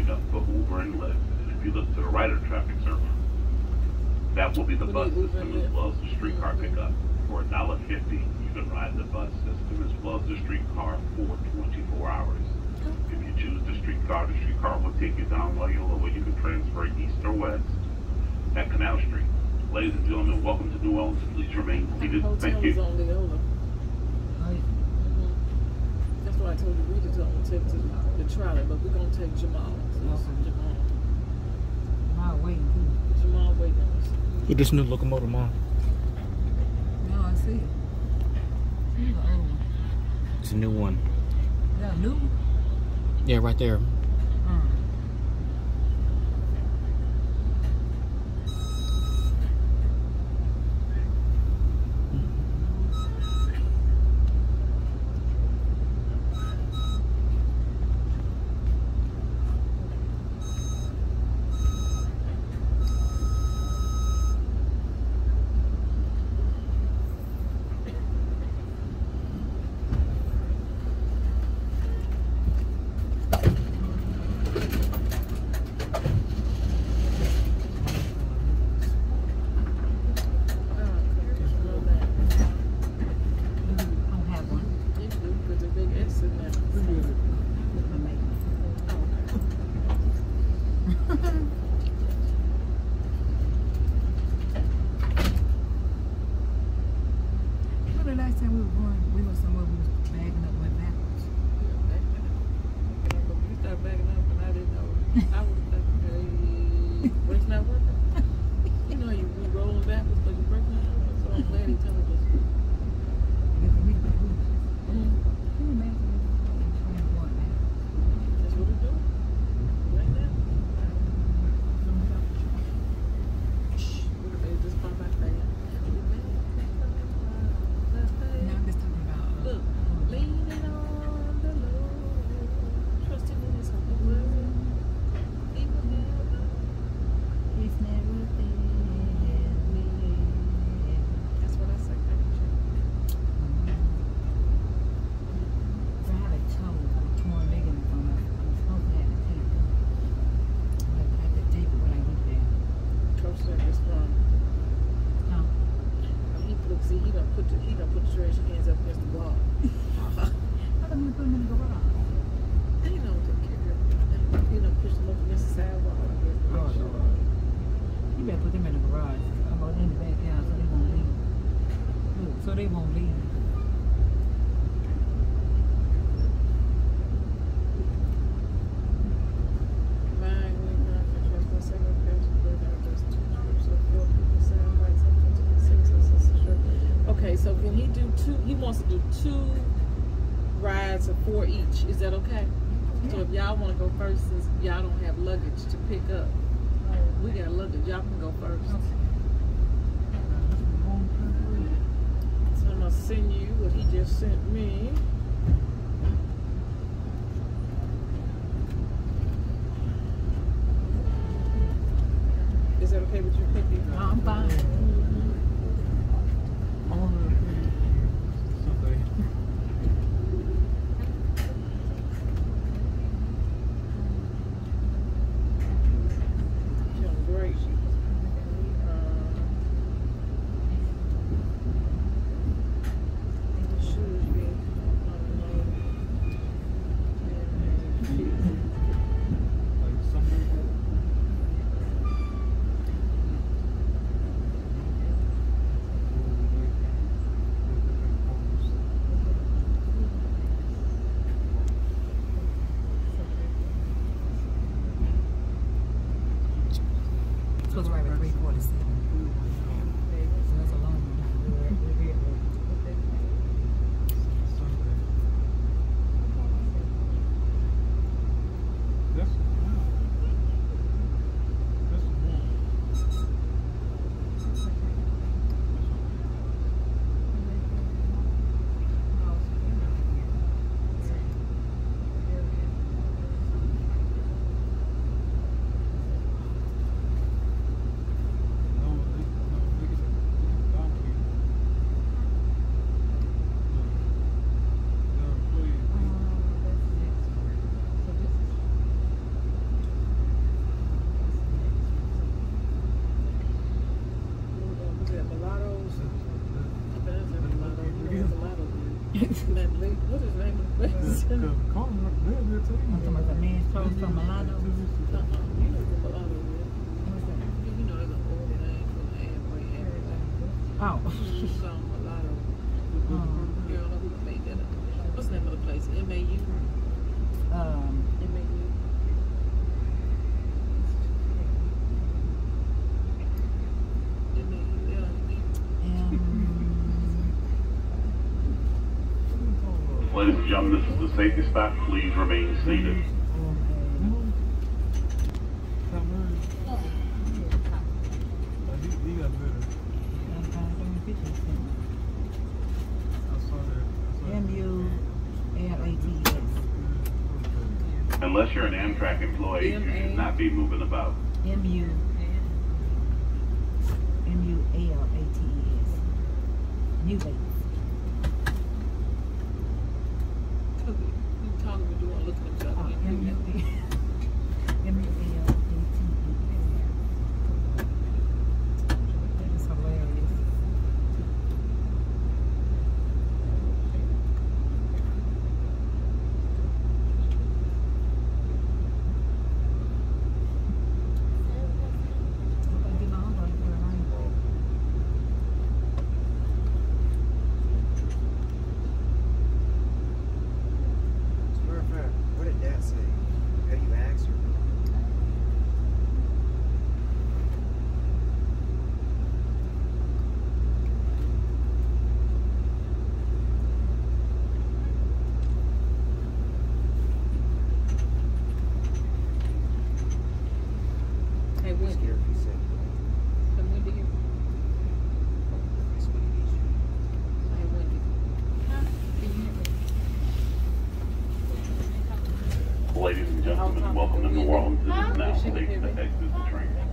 up for Uber and Lyft. And if you look to the right of the traffic circle, that will be the bus system as well as the streetcar pickup. For $1.50, you can ride the bus system as well as the streetcar for 24 hours. If you choose the streetcar will take you down Loyola, where you can transfer east or west at Canal Street. Ladies and gentlemen, welcome to New Orleans. Please remain seated. Thank you. On Loyola. That's why I told you we just don't take the trolley, but we're gonna take Jamal. Jamal waiting. Jamal waiting on us. With this new locomotive, Mom. No, I see it. It's the old one. It's a new one. Is that a new one? Yeah, right there. So can he do two? He wants to do 2 rides of 4 each. Is that okay? Yeah. So if y'all want to go first, since y'all don't have luggage to pick up, we got luggage. Y'all can go first. Okay. So I'm gonna send you what he just sent me. Is that okay with you, Cookie? No, I'm fine. What is the name of the place? I'm talking about the man's clothes from Milano. You know where Milano is. What's that? You know there's an old name for the Amway. Oh. Some Milano. You don't know who made that up. What's the name of the place? MAU? MAU. Ladies and gentlemen, this is the safety stop. Please remain seated. M-U-L-A-T-S. Unless you're an Amtrak employee, you should not be moving about. M-U-L-A-T-E-S. New baby. You talking to you want to look at them. Oh, M-U-L-A-T-E-S. That is hilarious. What did Dad say? How do you ask her? Hey, I'm Wendy. scared if he said Come Wendy here. that's what he needs you. Hey, Wendy. Can you hear me? Ladies and gentlemen, welcome to New Orleans. It is now safe to exit the train.